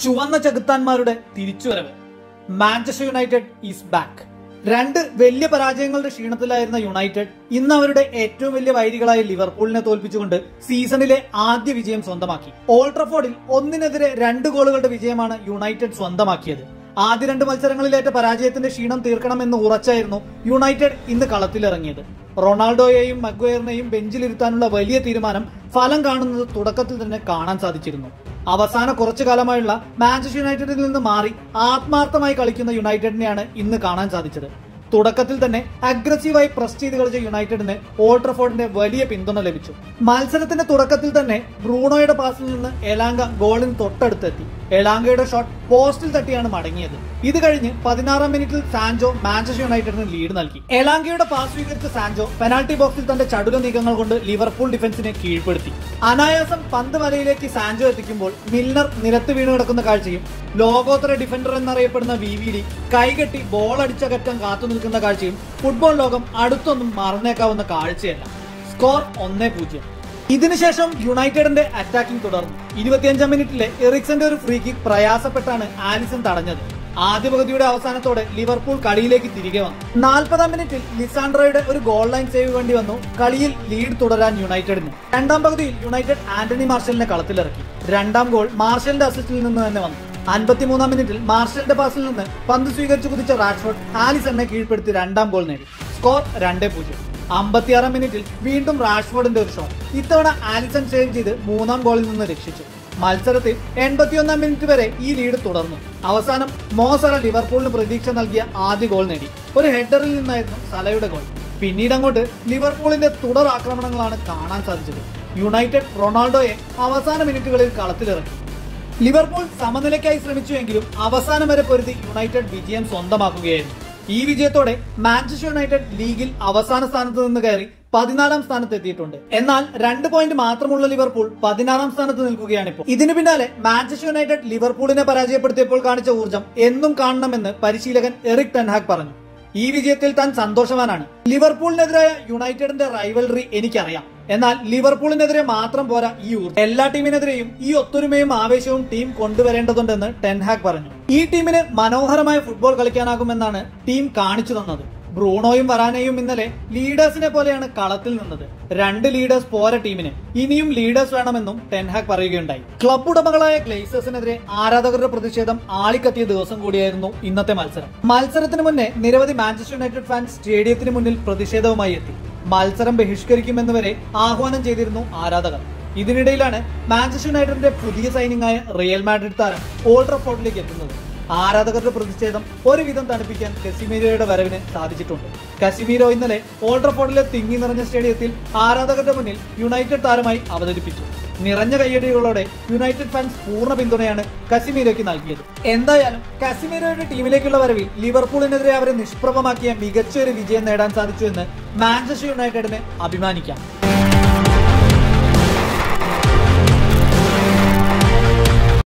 ചുവന്ന ചെകുത്താന്മാരുടെ തിരിച്ചുവരവ്. Manchester United is back. രണ്ട് വലിയ പരാജയങ്ങളുടെ ക്ഷീണത്തിലായിരുന്ന യുണൈറ്റഡ് ഇന്ന് അവരുടെ ഏറ്റവും വലിയ വൈരികളായ ലിവർപൂളിനെ തോൽപ്പിച്ചുകൊണ്ട് സീസണിലെ ആദ്യ വിജയം സ്വന്തമാക്കി. ഓൾഡ് ട്രഫോർഡിൽ 1-2 ഗോളുകളുടെ വിജയമാണ് യുണൈറ്റഡ് സ്വന്തമാക്കിയത്. ആദ്യ 2 മത്സരങ്ങളിലേറ്റ പരാജയത്തിന്റെ ക്ഷീണം തീർക്കണമെന്ന് ഉറച്ചായിരുന്നു യുണൈറ്റഡ് ഇന്ന് കളത്തിലിറങ്ങിയത്. റൊണാൾഡോയെയും മഗ്വയറിനെയും ബെഞ്ചിലിരുത്താനുള്ള വലിയ തീരുമാനം ഫലം കാണുന്നത് തുടക്കത്തിൽ തന്നെ കാണാൻ സാധിച്ചിരുന്നു. അവസാന കുറച്ചു കാലമായുള്ള മാഞ്ചസ്റ്റർ യുണൈറ്റഡിൽ നിന്ന് മാറി ആത്മാർത്ഥമായി കളിക്കുന്ന യുണൈറ്റഡിനെയാണ് ഇന്ന് കാണാൻ സാധിച്ചത്. തുടക്കത്തിൽ തന്നെ അഗ്രസീവായി പ്രസ് ചെയ്ത് കളിച്ച യുണൈറ്റഡിന് ഓൾഡ് ട്രഫോർഡിന്റെ വലിയ പിന്തുണ ലഭിച്ചു. മത്സരത്തിന്റെ തുടക്കത്തിൽ തന്നെ ബ്രൂണോയുടെ പാസിൽ നിന്ന് എലാങ്ക ഗോളിന് തൊട്ടടുത്തെത്തി. എലാങ്കയുടെ ഷോട്ട് പോസ്റ്റിൽ തട്ടിയാണ് മടങ്ങിയത്. ഇത് കഴിഞ്ഞ് 16-ാം മിനിറ്റിൽ സാൻജോ മാഞ്ചസ്റ്റർ യുണൈറ്റഡിന് ലീഡ് നൽകി. എലാങ്കയുടെ പാസ് സ്വീകരിച്ച സാൻജോ പെനാൽറ്റി ബോക്സിൽ തന്റെ ചടുല നീക്കങ്ങൾ കൊണ്ട് ലിവർപൂൾ ഡിഫൻസിനെ കീഴ്പ്പെടുത്തി. അനായാസം പന്ത് വലയിലേക്ക് സാൻജോ എത്തിക്കുമ്പോൾ മിൽനർ നിലത്ത് വീണ് കിടക്കുന്ന കാഴ്ചയും ലോകോത്തര ഡിഫൻഡർ എന്നറിയപ്പെടുന്ന VVD കൈകെട്ടി ബോൾ അടിച്ചകറ്റാൻ കാത്തു നിൽക്കുന്ന കാഴ്ചയും ഫുട്ബോൾ ലോകം അടുത്തൊന്നും മറന്നേക്കാവുന്ന കാഴ്ചയല്ല. സ്കോർ 1-0. ഇതിനുശേഷം യുണൈറ്റഡിന്റെ അറ്റാക്കിംഗ് തുടർന്നു. 25-ാം മിനിറ്റിലെ എറിക്സന്റെ ഒരു ഫ്രീ കിക്ക് പ്രയാസപ്പെട്ടാണ് ആലിസൺ തടഞ്ഞത്. ആദ്യ പകുതിയുടെ അവസാനത്തോടെ ലിവർപൂൾ കളിയിലേക്ക് തിരികെ വന്നു. 40-ാം മിനിറ്റിൽ ലിസാൻഡ്രോയുടെ ഒരു ഗോൾ ലൈൻ സേവ് വേണ്ടി വന്നു കളിയിൽ ലീഡ് തുടരാൻ യുണൈറ്റഡിന്. 2-ാം പകുതിയിൽ യുണൈറ്റഡ് ആന്റണി മാർഷലിനെ കളത്തിലിറക്കി. 2-ാം ഗോൾ മാർഷലിന്റെ അസിസ്റ്റിൽ നിന്ന് തന്നെ വന്നു. 53-ാം മിനിറ്റിൽ മാർഷലിന്റെ പാസിൽ നിന്ന് പന്ത് സ്വീകരിച്ച് കുതിച്ച റാഷ്ഫോർഡ് ആലിസണിനെ കീഴ്പ്പെടുത്തി 2-ാം ഗോൾ നേടി. സ്കോർ 2-0. 56-ാം മിനിറ്റിൽ വീണ്ടും റാഷ്ഫോർഡിന്റെ ഒരു ഷോട്ട്. ഇത്തവണ ആലിസൺ സേവ് ചെയ്ത് 3-ാം ഗോളിൽ നിന്ന് രക്ഷിച്ചു. മത്സരത്തിൽ 81-ാം മിനിറ്റ് വരെ ഈ ലീഡ് തുടർന്നു. അവസാനം മോസല ലിവർപൂളിന് പ്രതീക്ഷ നൽകിയ ആദ്യ ഗോൾ നേടി. ഒരു ഹെഡറിൽ നിന്നായിരുന്നു സലയുടെ ഗോൾ. പിന്നീട് അങ്ങോട്ട് ലിവർപൂളിന്റെ തുടർ ആക്രമണങ്ങളാണ് കാണാൻ സാധിച്ചത്. യുണൈറ്റഡ് റൊണാൾഡോയെ അവസാന മിനിറ്റുകളിൽ കളത്തിലിറക്കി. ലിവർപൂൾ സമനിലയ്ക്കായി ശ്രമിച്ചുവെങ്കിലും അവസാനം വരെ പൊരുതി യുണൈറ്റഡ് വിജയം സ്വന്തമാക്കുകയായിരുന്നു. ഈ വിജയത്തോടെ മാഞ്ചസ്റ്റർ യുണൈറ്റഡ് ലീഗിൽ അവസാന സ്ഥാനത്ത് നിന്ന് കയറി 14-ാം സ്ഥാനത്ത് എത്തിയിട്ടുണ്ട്. എന്നാൽ 2 പോയിന്റ് മാത്രമുള്ള ലിവർപൂൾ 16-ാം സ്ഥാനത്ത് നിൽക്കുകയാണിപ്പോൾ. ഇതിനു പിന്നാലെ മാഞ്ചസ്റ്റർ യുണൈറ്റഡ് ലിവർപൂളിനെ പരാജയപ്പെടുത്തിയപ്പോൾ കാണിച്ച ഊർജ്ജം എന്നും കാണണമെന്ന് പരിശീലകൻ എറിക് ടെൻ ഹാഗ് പറഞ്ഞു. ഈ വിജയത്തിൽ താൻ സന്തോഷവാനാണ്. ലിവർപൂളിനെതിരായ യുണൈറ്റഡിന്റെ റൈവൽറി എനിക്കറിയാം. എന്നാൽ ലിവർപൂളിനെതിരെ മാത്രം പോരാ ഈ ഊർജ്ജം. എല്ലാ ടീമിനെതിരെയും ഈ ഒത്തൊരുമയും ആവേശവും ടീം കൊണ്ടുവരേണ്ടതുണ്ടെന്ന് ടെൻ ഹാഗ് പറഞ്ഞു. ഈ ടീമിന് മനോഹരമായ ഫുട്ബോൾ കളിക്കാനാകുമെന്നാണ് ടീം കാണിച്ചു തന്നത്. ബ്രൂണോയും വരാനയും ഇന്നലെ ലീഡേഴ്സിനെ പോലെയാണ് കളത്തിൽ നിന്നത്. 2 ലീഡേഴ്സ് പോര ടീമിന്, ഇനിയും ലീഡേഴ്സ് വേണമെന്നും ടെൻ ഹാഗ് പറയുകയുണ്ടായി. ക്ലബ് ഉടമകളായ ഗ്ലേസേഴ്സിനെതിരെ ആരാധകരുടെ പ്രതിഷേധം ആളിക്കത്തിയ ദിവസം കൂടിയായിരുന്നു ഇന്നത്തെ മത്സരം. മത്സരത്തിന് മുന്നേ നിരവധി മാഞ്ചസ്റ്റർ യുണൈറ്റഡ് ഫാൻസ് സ്റ്റേഡിയത്തിന് മുന്നിൽ പ്രതിഷേധവുമായി എത്തി. മത്സരം ബഹിഷ്കരിക്കുമെന്ന് വരെ ആഹ്വാനം ചെയ്തിരുന്നു ആരാധകർ. ഇതിനിടയിലാണ് മാഞ്ചസ്റ്റർ യുണൈറ്റഡിന്റെ പുതിയ സൈനിങ് ആയ റിയൽ മാഡ്രിഡ് താരം ഓൾഡ് ട്രഫോർഡിലേക്ക് എത്തുന്നത്. ആരാധകരുടെ പ്രതിഷേധം ഒരുവിധം തണുപ്പിക്കാൻ കസിമീരോയുടെ വരവിന് സാധിച്ചിട്ടുണ്ട്. കസിമീരോ ഇന്നലെ ഓൾഡ് ട്രഫോർഡിലെ തിങ്ങി നിറഞ്ഞ സ്റ്റേഡിയത്തിൽ ആരാധകരുടെ മുന്നിൽ യുണൈറ്റഡ് താരമായി അവതരിപ്പിച്ചു. നിറഞ്ഞ കയ്യടികളോടെ യുണൈറ്റഡ് ഫാൻസ് പൂർണ്ണ പിന്തുണയാണ് കസിമീരോയ്ക്ക് നൽകിയത്. എന്തായാലും കസിമീരോയുടെ ടീമിലേക്കുള്ള വരവിൽ ലിവർപൂളിനെതിരെ അവരെ നിഷ്പ്രഭമാക്കിയ മികച്ച ഒരു വിജയം നേടാൻ സാധിച്ചു എന്ന് മാഞ്ചസ്റ്റർ യുണൈറ്റഡിന് അഭിമാനിക്കാം.